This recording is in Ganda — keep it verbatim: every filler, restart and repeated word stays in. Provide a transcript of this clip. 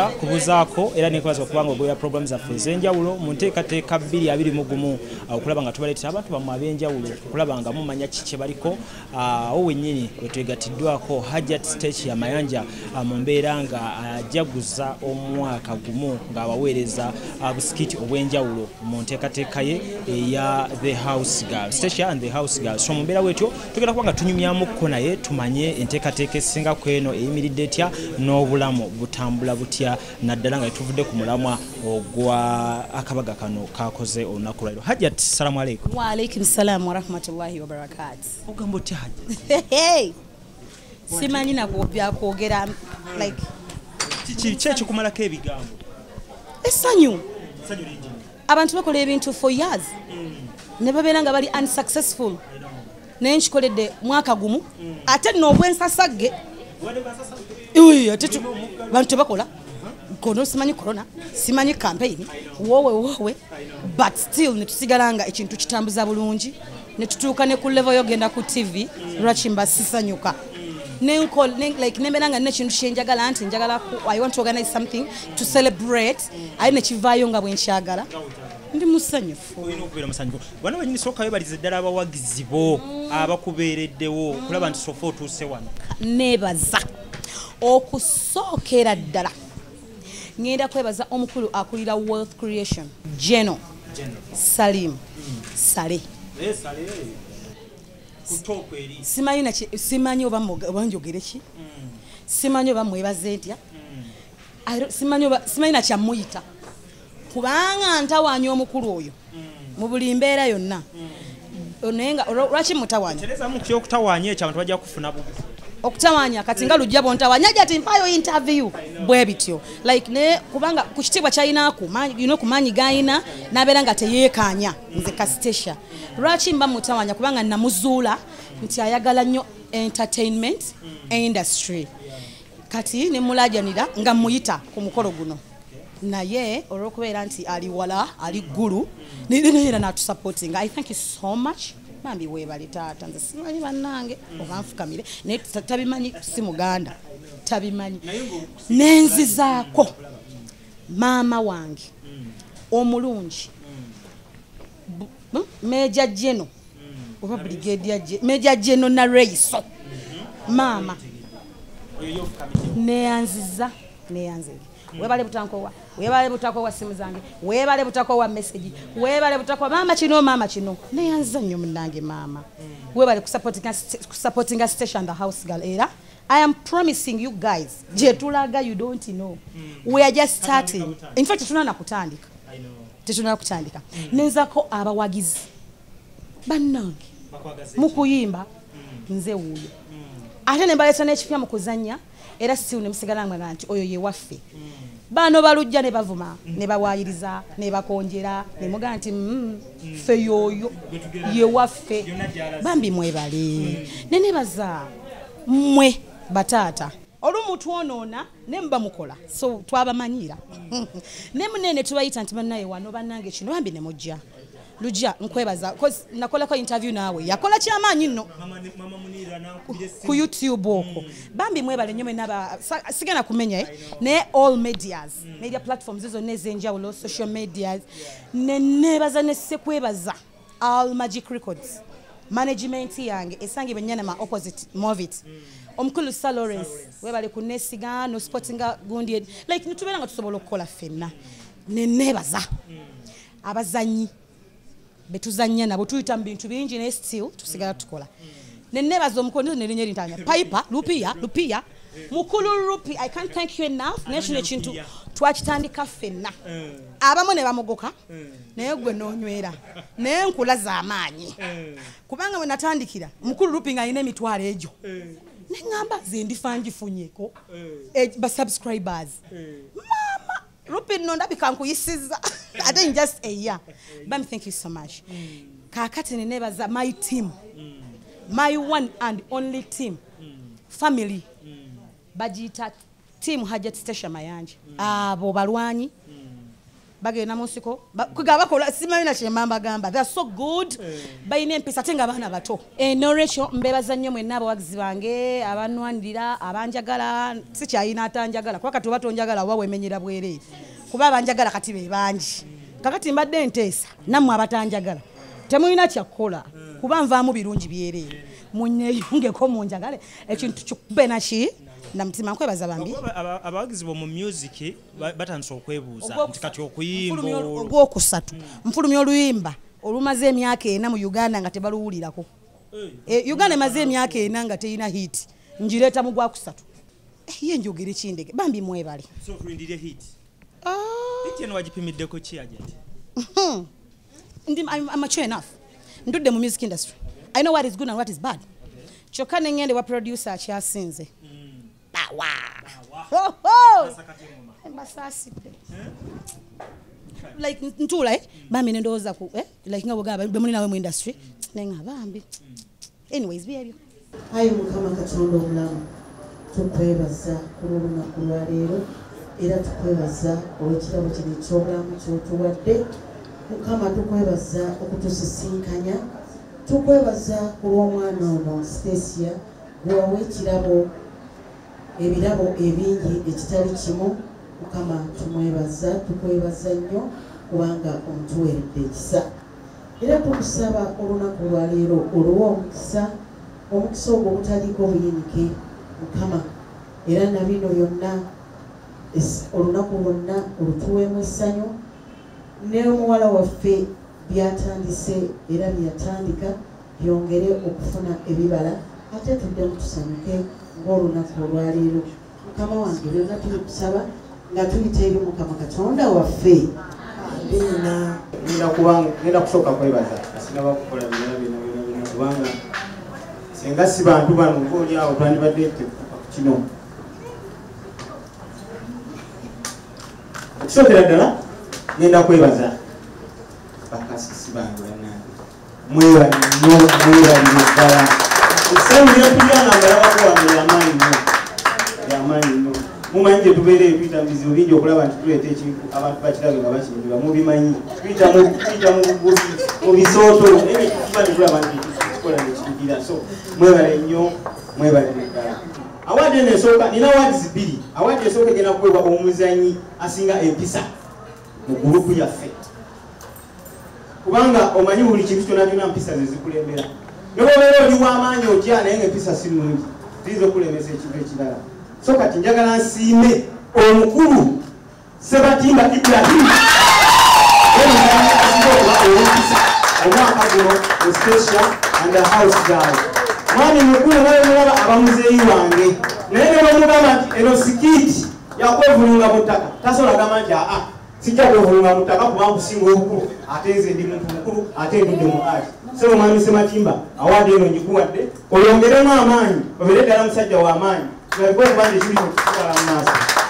Mayanja kubuzaako era nekwaza okubanga ogoya programs zaffe ez'enjawulo mu nteekateeka bbiri abiri mu gumu okulaba nga tubaleetera abantu bammwe ab'enjawulo okulaba nga mumanya kiki baliko awo wennyini wetwegattiddwako Hajat Stecia Mayanja mu mbeera nga ajaguza omwaka gumu ng'abaweereza busikiti obw'enjawulo mu nteekateeka ye eya The House Girl Stecia and The House Girl. So mu mbeera wetyo tugenda kuba nga tunyumyamukko naye tumanye enteekateeka esinga ku eno eyimiridde etya n'obulamu butambula butya naddala nga tuvudde ku mulamwa ogwa akabaga kano kakoze olunaku lwaliro. Hajat, salamu aleikum. Wa alaikum salam wa rahmatullahi wa barakatuh. Ogamba otya Hajat? Hey, simanyi nakubya kwogera like kiki kyeki kumalako ebigambo essanyu essanyu lingi abantu bakola ebintu for years ne babeera nga bali unsuccessful naye nkikoledde mwaka gumu ate nno obwensasagge ate bantu tebakola kono simanyi corona simanyi campaign wowe wowe but still netusigala nga ekintu kitambuza bulungi netutuuka ne ku level yogenda ku T V lwaki mba sisanyuka Nenko, like nemeranga nekintu kyenjagala nti njagala ku I want to organize something to celebrate ayi nekivaayo nga bwenkyagala ndi musanyufu olina okubeera musanyufu bano banyini sooka webalize ddala abawagizi bo abakubeereddewo kulaba nti sofa otuuse wano nebaza okusookera ddala ngenda kwebaza omukulu akulira wealth creation Geno Salim Sale Sale simanyi na simanyi oba banjogere ki simanyi oba mwebaze ntya simanyi oba simanyi na kyamuyita kubanga ntawanya omukulu oyo mu buli mbeera yonna onenga lwaki mutawanya tereza mu kyokutawanya ekyo abantu bajja kufuna bubi okutawanya kati nga lujja bontawanya jati mpayo interview bwe bityo like ne kubanga ku kitibwa kyalina ku you know kumanyi gaina nabeera nga teyeekanya nze ka Stecia lwaki mba mutawanya kubanga namuzuula nti ayagala nnyo entertainment industry kati ne mulajanira nga muyita ku mukolo guno naye olwokubeera nti ali wala ali ggulu nira natu supporting. I thank you so much mambi webali taata nze simanyi bannange obanfukamire naye tabimanyi si muganda tabimanyi nenzizaako maama wange omulungi Major Geno oba Brigadier Major Geno na Reiso maama neyanziza neyanzege webale butankowa webale butakowa simu zange webale butakowa message webale butakowa mama kino mama kino neyanziza nnyo munange maama webale kusupporting kusupporting Stecia The House Girl era I am promising you guys jetulaga you don't know we are just starting in fact tunana kutandika I know tetuna kutandika nenzako abawagizi bannange mukuyimba nze wuyo ate ne mbaleta n'ekipya mu kuzannya era siwu ne musigala nga nti oyo ye waffe bano balujja ne bavuma ne bawaayiriza ne bakonjera ne mugaa nti ffe yoyo ye waffe bambi mwebale ne nebaza mmwe bataata olumuntu onoona ne mba mukola so twabamanyira ne munene tubayita nti bannaye wano bannange kino bambi ne mujja lujja nkwebaza cause nakolako interview naawe yakola kyamaanyi nno mama munira na ku YouTube oko bambi mwebale nnyo naba sigana kumenya ne all medias media platforms izo nezenjawulo social medias ne nebaza ne sekwebaza all magic records management yange esangi benyana ma opposite movit omukulu Salores webale kunesiga no sportinga gundi like nitubera nga tusobola okukola fenna ne nebaza abazanyi betuzanya nabo tuyita mu bintu bingi ne still tusigala tukola ne nebaza omukono ne linyeri ntanya piper lupia lupia mukulu rupi I can't thank you enough national kintu twakitandika fenna abamu ne bamugoka naye gwe nonywera naye nkula za amaanyi kubanga we natandikira mukulu rupi nga ine emitwalo ejo nengamba ze ndifangifunyeko ba subscribers mama rupi no ndabika nkuyisiza ate in just a year bam thank you so much kakati ne nebaza my team my one and only team family bajita team Hajat Stecia Mayanja abo balwanyi bagenda mu nsiko kuga bakola simanyi kyemamba gamba they are so good bayina empisa ate nga abaana bato eno Rachel mbebaza nnyo mwenna abawagizi bange abanwanirira abanjagala sikyayina atanjagala kuba kati oba tonjagala oba wemenyera bwereere kuba abanjagala kati be bangi kakati mbadde nteesa nammwe abatanjagala temulina kyakukola kuba nvaamu birungi byereere munneyongeko munjagale ekintu kikube naki na mutima nkwebaza bambi abawagizi bo mu music batandise okwebuuza nti kati okuyimba ogwokusatu nfulumya oluyimba olumaze emyaka ena mu Uganda nga tebaluwulirako Uganda emaze emyaka ena nga teyina hit njireeta mu gwakusatu ye njogere kindege bambi mwebale so tulindire hit hit eno wagipimiddeko ki ajati ndi I'm mature enough ndudde mu music industry I know what is good and what is bad kyokka nengende wa producer akyasinze bawa ho ho mbasaside like ntula eh bambi nendoza ku eh like ngabo gaba bemuli nawe mu industry nenga bambi anyways byebyo ayi mukama katonda omulamu tukwebaza kuluna kulwalero era tukwebaza olw'ekirabo kino eky'obulamu kyotuwadde mukama tukwebaza okutusisinkanya tukwebaza kulw'omwana ono Stecia gwewawa ekirabo ebirabo ebingi ekitali kimu mukama tumwebaza tukwebaza nnyo kubanga omutuweredde ekisa era tukusaba olunaku lwaleero oluwa omukisa omukisa ogwo obutaliiko buyinike mukama era na bino byonna olunaku lwonna olutuweemu essanyu n'omuwala waffe byatandise era byatandika byongere okufuna ebibala ate tuddemu tusanyuke ng'olunaku olwaleero mukama wange byonna tuli kusaba nga tuyita eri mukama katonda waffe Nina nina kubanga nina kusooka kwebaza sinaba kukola bino bino bino kubanga senga si bantu bano ng'oli awo twandibadde kino okusookera ddala nina kwebaza bakasisi bange bannange mwebali nnyo mwebalire ddala essanyu lyatulyanga mbalabako wange yamaanyi nnyo yamaanyi nnyo mumanyi gye tubeera ebituyita mu bizibu bingi okulaba nti tuleeta ekintu abantu bakirabe nga bakinjula mubimanyi tuyita mu bisooto naye tuba ne tulaba nti tukola nekitugira so mwebale nnyo mwebalire ddala awaadi eno esooka nina awaadi bbiri awaadi esooka egenda kuweebwa omuzanyi asinga empisa mu gurupu yaffe kubanga omanyi buli kintu kyonna kyonna mpisa ze zikulembera nobobeera oli w'amaanyi otya naye ng'empisa si nnungi ziyinza okulemesa ekintu ekirala so kati njagala nsiime omukulu Sebatimba Ibrahim omuzanyi asinga okuba ow'empisa omwaka guno mu Stecia The House gawe mwami mukulu naye mulaba abamuzeeyi wange naye ne bamugamba nti eno sikiiti yakwevulunga mu ttaka tasobola gamba nti aa sijja kwevulunga mu ttaka kuba nkusinga obukulu ate nze ndi muntu mukulu ate ndudde mu ati sebo mwami Sebatimba awaadi eno ngikuwadde oyongeremu amaanyi obeere ddala musajja w'amaanyi We're going to find the